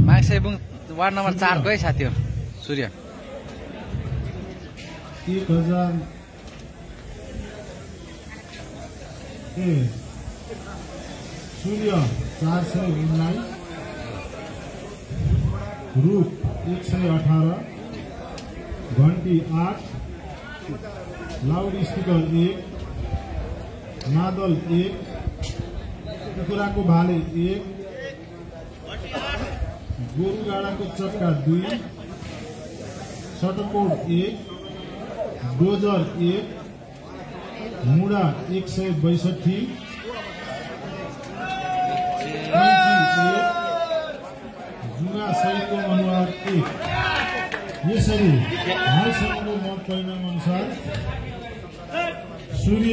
माक्सेबुङ ward number 4 को है साथी हो सूर्य 1000 सूर्य 419 रूप 118 घंटी 8 लाउड स्पीकर 1 मादल 1 कुखुराको भाले 1 गोरु गाडाको चक्का 2 सटकोट 1 डोजर 1 मुडा 162 जुगा सहितको अनुहार 1 यसरी हालसम्मको मत परिणाम अनुसार सूर्य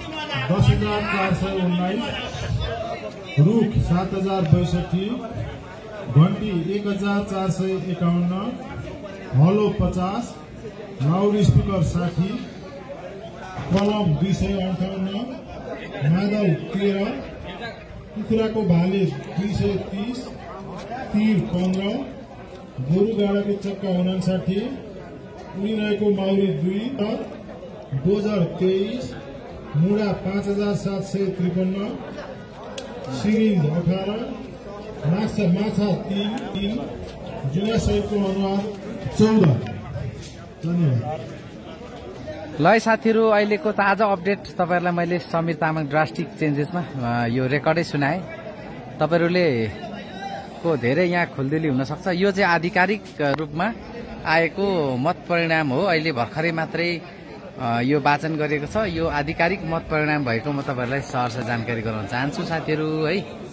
10,419 रुख 7,062 घंटी 1,451 हलो 50 लाउड स्पीकर 60 कलम 258 मादल 13 कुखुराको भाले 230 तीर 15 गोरु गाडाको चक्का 59 उडिरहेको माउरी 2 डोजर 23 मुडा 5,753 सिरिन्ज 18 माछा 3 जुगा सहितको अनुहार 14। धन्यवाद। ल है साथीहरु अहिलेको ताजा अपडेट तपाईहरुलाई मैले समीर तामाङ ड्रास्टिक चेन्जेसमा यो रेकर्डै सुनाए। तपाईहरुले को धेरै यहाँ खुल्दिली हुन सक्छ। यो चाहिँ आधिकारिक रूपमा आएको मत परिणाम हो। अहिले भर्खरै मात्रै यो वाचन गरिएको छ। यो आधिकारिक मत परिणाम भएको म तपाईहरुलाई सहर्ष जानकारी गराउन चाहन्छु साथीहरु है।